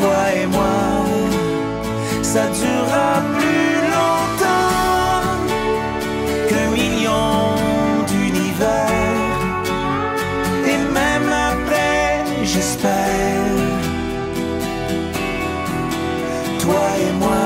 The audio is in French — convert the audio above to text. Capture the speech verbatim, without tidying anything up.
toi et moi, ça durera plus longtemps qu'un million d'univers. Et même après, j'espère, toi et moi.